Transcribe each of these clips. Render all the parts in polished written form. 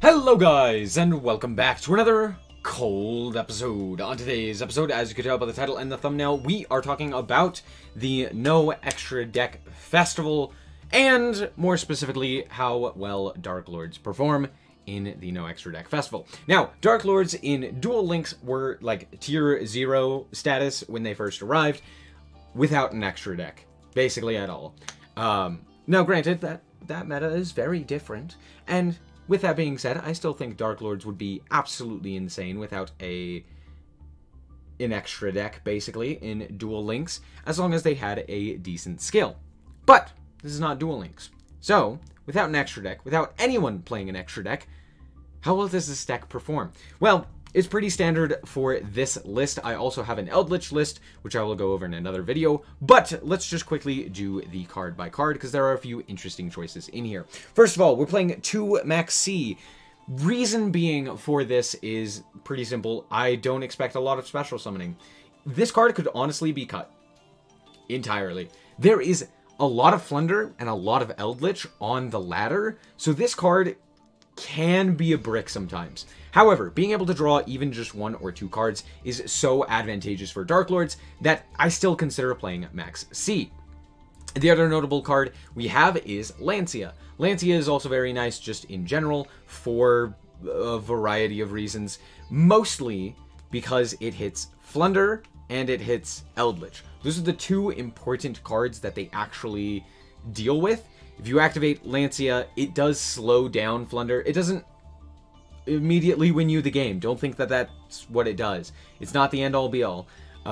Hello guys, and welcome back to another cold episode. On today's episode, as you can tell by the title and the thumbnail, we are talking about the No Extra Deck Festival, and more specifically, how well Dark Lords perform in the No Extra Deck Festival. Now, Dark Lords in Duel Links were like tier 0 status when they first arrived, without an extra deck, basically at all. Now granted, that meta is very different, and with that being said, I still think Dark Lords would be absolutely insane without an extra deck, basically, in Duel Links, as long as they had a decent skill. But this is not Duel Links. So, without an extra deck, without anyone playing an extra deck, how well does this deck perform? Well, it's pretty standard for this list. I also have an Eldritch list, which I will go over in another video, but let's just quickly do the card by card, because there are a few interesting choices in here. First of all, we're playing 2 Max C. Reason being for this is pretty simple. I don't expect a lot of special summoning. This card could honestly be cut entirely. There is a lot of Flunder and a lot of Eldritch on the ladder, so this card can be a brick sometimes. However, being able to draw even just 1 or 2 cards is so advantageous for Dark Lords that I still consider playing Max C. The other notable card we have is Lancia. Lancia is also very nice just in general for a variety of reasons, mostly because it hits Flunder and it hits Eldritch. Those are the 2 important cards that they actually deal with. If you activate Lancia, it does slow down Flunder. It doesn't immediately win you the game. Don't think that that's what it does. It's not the end-all be-all.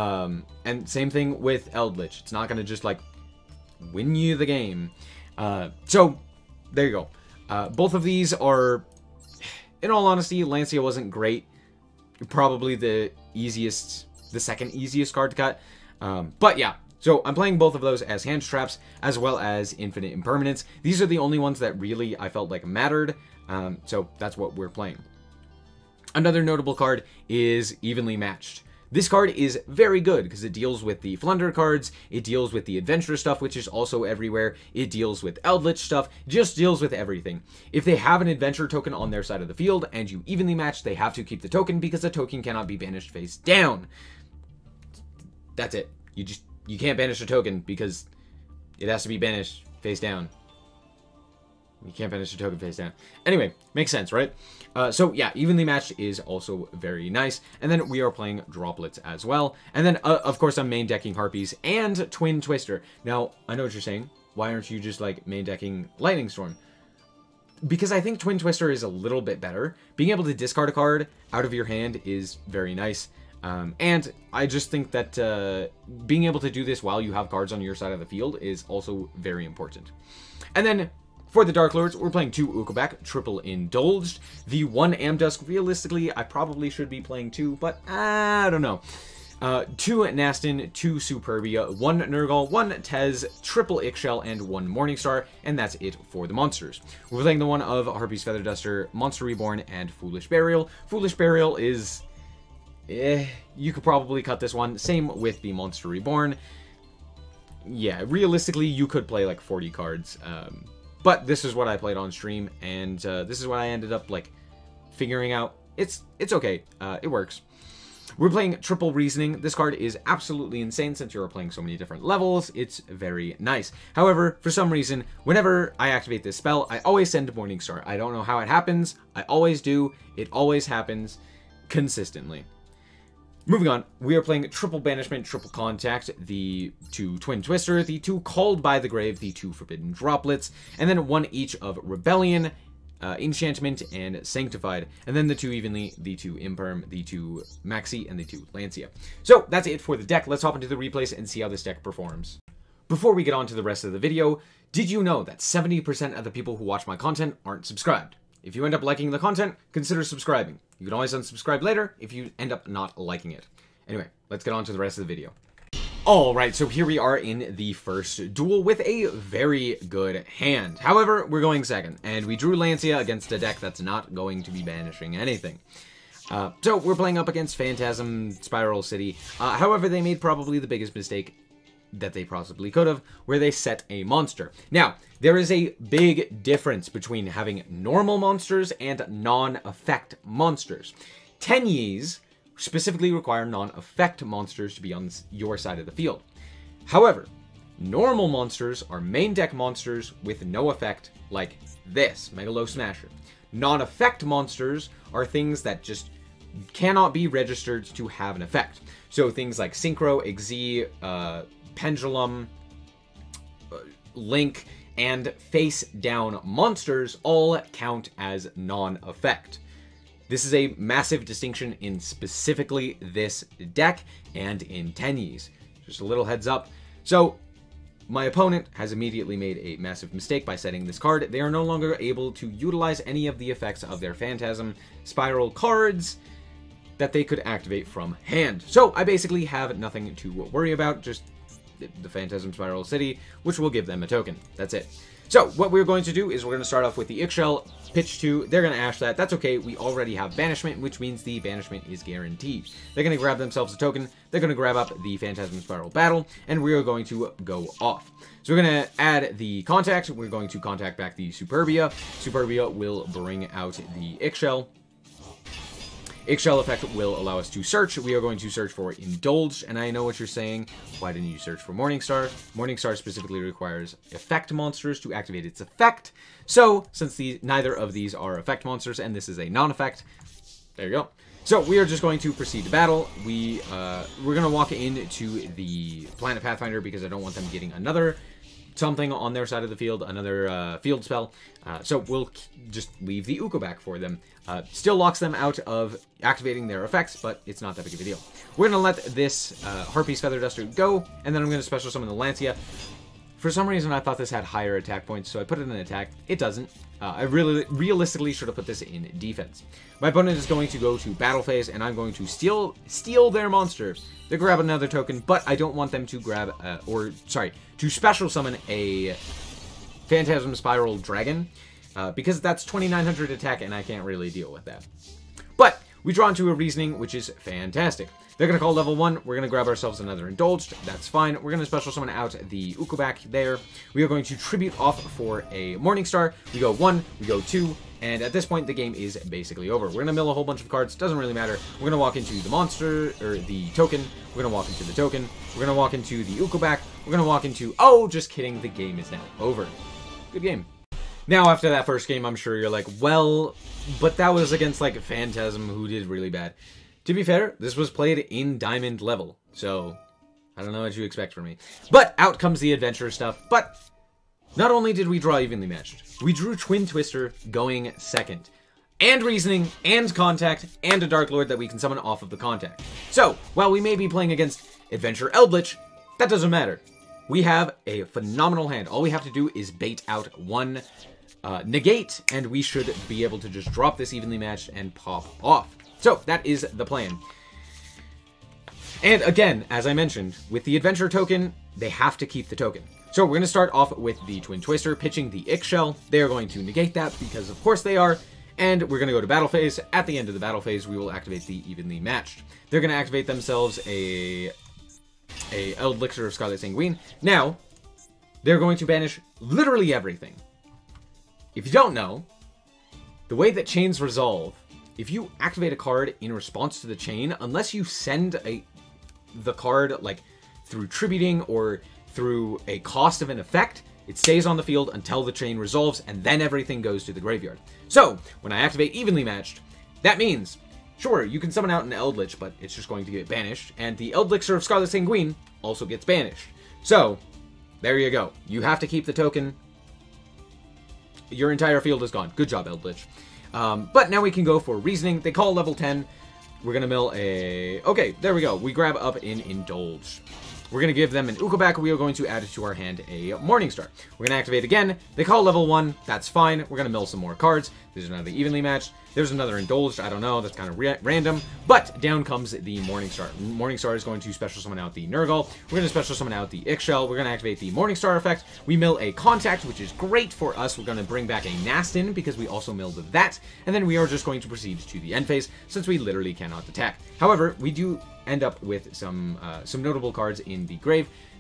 And same thing with Eldritch. It's not going to just, like, win you the game. So, there you go. Both of these are, in all honesty, Lancia wasn't great. Probably the second easiest card to cut. But yeah. So, I'm playing both of those as hand traps, as well as infinite impermanence. These are the only ones that really I felt like mattered, so that's what we're playing. Another notable card is Evenly Matched. This card is very good, because it deals with the Flunder cards, it deals with the Adventure stuff, which is also everywhere, it deals with Eldritch stuff, just deals with everything. If they have an Adventure token on their side of the field, and you evenly match, they have to keep the token, because the token cannot be banished face down. That's it. You can't banish a token because it has to be banished face down. You can't banish a token face down. Anyway, makes sense, right? So yeah, Evenly Matched is also very nice. And then we are playing Droplets as well. And then, of course, I'm main decking Harpies and Twin Twister. Now, I know what you're saying. Why aren't you just, like, main decking Lightning Storm? Because I think Twin Twister is a little bit better. Being able to discard a card out of your hand is very nice. And I just think that being able to do this while you have cards on your side of the field is also very important. And then for the Dark Lords, we're playing 2 Ukobak, triple Indulged. The 1 Amdusk, realistically, I probably should be playing 2, but I don't know. 2 Nastin, 2 Superbia, 1 Nurgle, 1 Tez, triple Ixchel, and 1 Morningstar, and that's it for the monsters. We're playing the one of Harpy's Feather Duster, Monster Reborn, and Foolish Burial. Foolish Burial is... you could probably cut this one. Same with the Monster Reborn. Yeah, realistically, you could play like 40 cards. But this is what I played on stream, and this is what I ended up like figuring out. It's okay. It works. We're playing Triple Reasoning. This card is absolutely insane since you're playing so many different levels. It's very nice. However, for some reason, whenever I activate this spell, I always send Morningstar. I don't know how it happens. I always do. It always happens consistently. Moving on, we are playing Triple Banishment, Triple Contact, the 2 Twin Twister, the 2 Called by the Grave, the 2 Forbidden Droplets, and then 1 each of Rebellion, Enchantment, and Sanctified, and then the 2 Evenly, the 2 Imperm, the 2 Maxi, and the 2 Lancia. So that's it for the deck. Let's hop into the replays and see how this deck performs. Before we get on to the rest of the video, did you know that 70% of the people who watch my content aren't subscribed? If you end up liking the content, consider subscribing. You can always unsubscribe later if you end up not liking it. Anyway, let's get on to the rest of the video. Alright, so here we are in the first duel with a very good hand. However, we're going second, and we drew Lancia against a deck that's not going to be banishing anything. So we're playing up against Phantasm Spiral City. However, they made probably the biggest mistake that they possibly could have, where they set a monster. Now, there is a big difference between having normal monsters and non-effect monsters. Tenyis specifically require non-effect monsters to be on your side of the field. However, normal monsters are main deck monsters with no effect, like this, Megalo Smasher. Non-effect monsters are things that just cannot be registered to have an effect. So things like Synchro, Xyz, Pendulum, Link, and face-down monsters all count as non-effect. This is a massive distinction in specifically this deck and in Tenyis. Just a little heads up. So, my opponent has immediately made a massive mistake by setting this card. They are no longer able to utilize any of the effects of their Phantasm Spiral cards that they could activate from hand. So I basically have nothing to worry about, just the Phantasm Spiral City, which will give them a token. That's it. So what we're going to do is we're going to start off with the Ixchel, pitch 2, they're going to Ash that. That's okay, we already have Banishment, which means the Banishment is guaranteed. They're going to grab themselves a token, they're going to grab up the Phantasm Spiral Battle, and we are going to go off. So we're going to add the Contact, we're going to contact back the Superbia. Superbia will bring out the Ixchel. Ixchel effect will allow us to search. We are going to search for Indulge, and I know what you're saying. Why didn't you search for Morningstar? Morningstar specifically requires effect monsters to activate its effect. So, since neither of these are effect monsters, and this is a non-effect, there you go. So, we are just going to proceed to battle. We're going to walk into the Planet Pathfinder because I don't want them getting another something on their side of the field, another field spell. So we'll just leave the Ukobak for them. Still locks them out of activating their effects, but it's not that big of a deal. We're going to let this Harpy's Feather Duster go, and then I'm going to special summon the Lancia. For some reason, I thought this had higher attack points, so I put it in attack. It doesn't. I really realistically should have put this in defense. My opponent is going to go to battle phase, and I'm going to steal their monster. They grab another token, but I don't want them to grab, to special summon a Phantasm Spiral Dragon, because that's 2900 attack, and I can't really deal with that. But we draw into a Reasoning, which is fantastic. They're going to call level 1. We're going to grab ourselves another Indulged. That's fine. We're going to special summon out the Ukobak there. We are going to tribute off for a Morningstar. We go 1, we go 2, and at this point, the game is basically over. We're going to mill a whole bunch of cards. Doesn't really matter. We're going to walk into the monster, or the token. We're going to walk into the token. We're going to walk into the Ukobak. We're going to walk into... Oh, just kidding. The game is now over. Good game. Now, after that first game, I'm sure you're like, well, but that was against, like, Phantasm, who did really bad. To be fair, this was played in Diamond level, so I don't know what you expect from me. But out comes the adventure stuff. But not only did we draw evenly matched, we drew Twin Twister going second. And Reasoning, and Contact, and a Dark Lord that we can summon off of the Contact. So, while we may be playing against Adventure Eldritch, that doesn't matter. We have a phenomenal hand. All we have to do is bait out one negate, and we should be able to just drop this evenly matched and pop off. So, that is the plan. And again, as I mentioned, with the Adventure token, they have to keep the token. So, we're going to start off with the Twin Twister, pitching the Ixchel. They are going to negate that, because of course they are. And we're going to go to battle phase. At the end of the battle phase, we will activate the evenly matched. They're going to activate themselves a Elixir of Scarlet Sanguine. Now, they're going to banish literally everything. If you don't know, the way that chains resolve, if you activate a card in response to the chain, unless you send the card like through tributing or through a cost of an effect, it stays on the field until the chain resolves, and then everything goes to the graveyard. So, when I activate evenly matched, that means, sure, you can summon out an Eldritch, but it's just going to get banished, and the Elixir of Scarlet Sanguine also gets banished. So, there you go. You have to keep the token. Your entire field is gone. Good job, Eldritch. But now we can go for Reasoning. They call level 10. We're going to mill a... Okay, there we go. We grab up in Indulge. We're going to give them an Ukobak. We are going to add to our hand a Morningstar. We're going to activate again. They call level 1. That's fine. We're going to mill some more cards. These are another evenly matched. There's another Indulged. I don't know. That's kind of random. But down comes the Morningstar. Morningstar is going to special summon out the Nurgle. We're going to special summon out the Ixchel. We're going to activate the Morningstar effect. We mill a Contact, which is great for us. We're going to bring back a Nastin because we also milled that. And then we are just going to proceed to the end phase since we literally cannot attack. However, we do end up with some notable cards in the grave.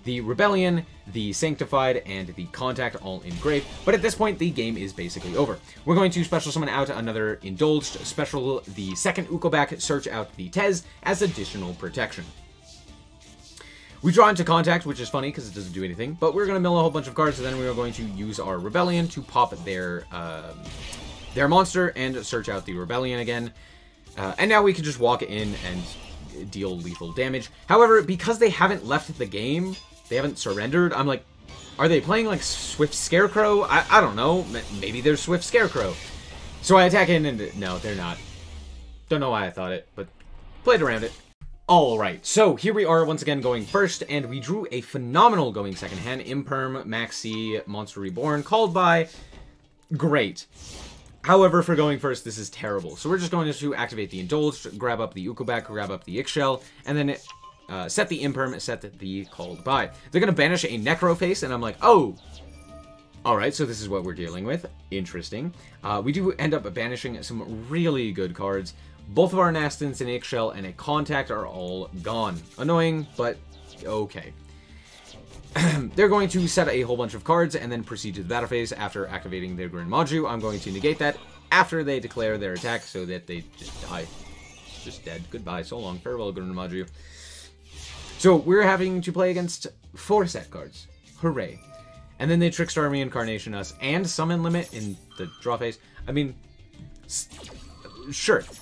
the Rebellion, the Sanctified, and the Contact all engraved. But at this point, the game is basically over. We're going to special summon out another Indulged, special the second Ukobak, search out the Tez as additional protection. We draw into Contact, which is funny because it doesn't do anything, but we're going to mill a whole bunch of cards, and then we are going to use our Rebellion to pop their monster and search out the Rebellion again. And now we can just walk in and deal lethal damage. However, because they haven't left the game, they haven't surrendered, I'm like, are they playing like Swift Scarecrow? I don't know. Maybe they're Swift Scarecrow. So I attack in and... No, they're not. Don't know why I thought it, but played around it. Alright, so here we are once again going first, and we drew a phenomenal going second hand. Imperm, Maxi, Monster Reborn, called by... Great. However, for going first, this is terrible. So we're just going to activate the Indulged, grab up the Ukobak, grab up the Ixchel, and then set the Imperm, set the called by. They're going to banish a Necroface, and I'm like, oh! Alright, so this is what we're dealing with. Interesting. We do end up banishing some really good cards. Both of our Nastins, an Ixchel, and a Contact are all gone. Annoying, but okay. They're going to set a whole bunch of cards and then proceed to the battle phase after activating their Grand Maju. I'm going to negate that after they declare their attack so that they just die. Just dead. Goodbye. So long. Farewell, Grand Maju. So we're having to play against 4 set cards. Hooray. And then they Trickstar Reincarnation us and Summon Limit in the draw phase. I mean, sure.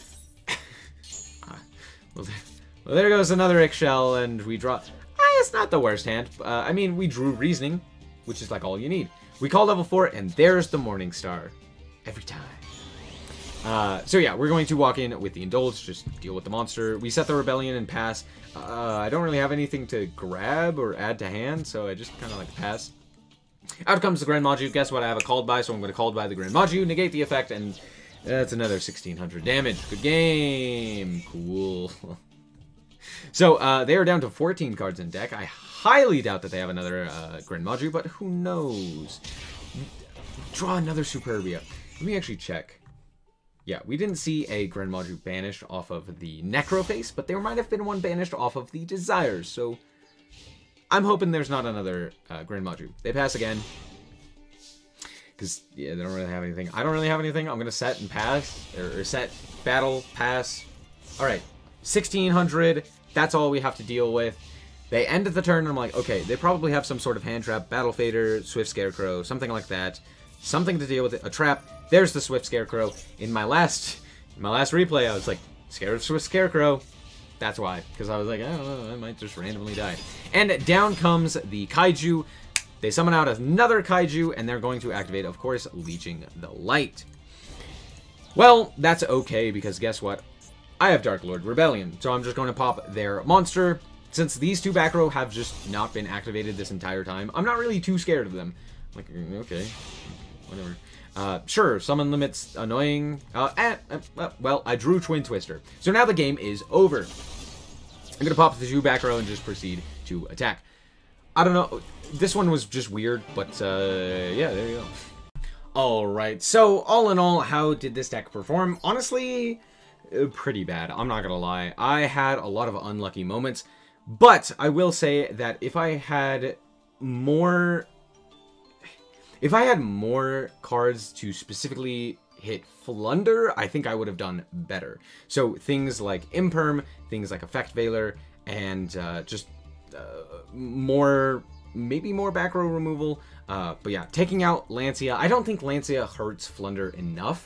Well, there goes another Ixchel, and we draw... It's not the worst hand. I mean, we drew Reasoning, which is like all you need. We call level 4, and there's the Morning Star. Every time. So yeah, we're going to walk in with the Indulge, just deal with the monster. We set the Rebellion and pass. I don't really have anything to grab or add to hand, so I just kind of like pass. Out comes the Grand Maju. Guess what? I have a called by, so I'm going to call by the Grand Maju, negate the effect, and that's another 1600 damage. Good game. Cool. So, they are down to 14 cards in deck. I highly doubt that they have another Grand Maju, but who knows? Draw another Superbia. Let me actually check. Yeah, we didn't see a Grand Maju banished off of the Necroface, but there might have been one banished off of the Desires, so I'm hoping there's not another Grand Maju. They pass again. Because, yeah, they don't really have anything. I don't really have anything. I'm going to set and pass. Or set, battle, pass. Alright. 1600. That's all we have to deal with. They end at the turn, and I'm like, okay, they probably have some sort of hand trap, Battle Fader, Swift Scarecrow, something like that. Something to deal with it. A trap. There's the Swift Scarecrow. In my last replay, I was like, scared of Swift Scarecrow. That's why. Because I was like, I don't know, I might just randomly die. And down comes the Kaiju. They summon out another Kaiju, and they're going to activate, of course, Leeching the Light. Well, that's okay, because guess what? I have Dark Lord Rebellion, so I'm just going to pop their monster. Since these 2 back row have just not been activated this entire time, I'm not really too scared of them. I'm like, okay, whatever. Sure, summon limits annoying. Well, I drew Twin Twister. So now the game is over. I'm going to pop the 2 back row and just proceed to attack. I don't know. This one was just weird, but yeah, there you go. Alright, so all in all, how did this deck perform? Honestly, pretty bad. I'm not gonna lie. I had a lot of unlucky moments, but I will say that if I had more cards to specifically hit Flunder, I think I would have done better. So things like Imperm, things like Effect Veiler, and just maybe more back row removal. But yeah, taking out Lancia. I don't think Lancia hurts Flunder enough.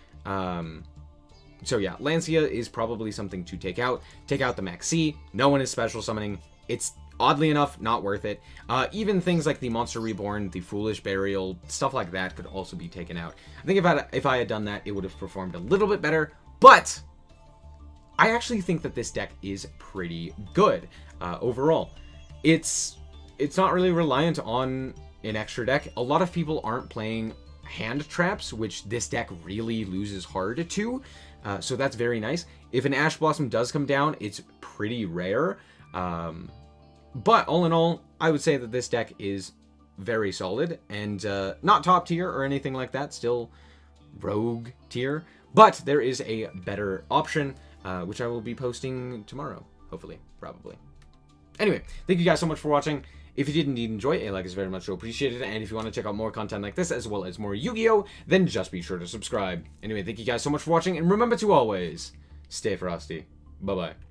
So yeah, Lancia is probably something to take out. Take out the Maxi. No one is special summoning. It's oddly enough not worth it. Even things like the Monster Reborn, the Foolish Burial, stuff like that could also be taken out. I think if I had done that, it would have performed a little bit better. But I actually think that this deck is pretty good overall. It's not really reliant on an extra deck. A lot of people aren't playing hand traps, which this deck really loses hard to. So that's very nice. If an Ash Blossom does come down, it's pretty rare. But all in all, I would say that this deck is very solid and not top tier or anything like that. Still rogue tier. But there is a better option, which I will be posting tomorrow, hopefully, probably. Anyway, thank you guys so much for watching. If you did indeed enjoy, a like is very much appreciated, and if you want to check out more content like this, as well as more Yu-Gi-Oh!, then just be sure to subscribe. Anyway, thank you guys so much for watching, and remember to always stay frosty. Bye-bye.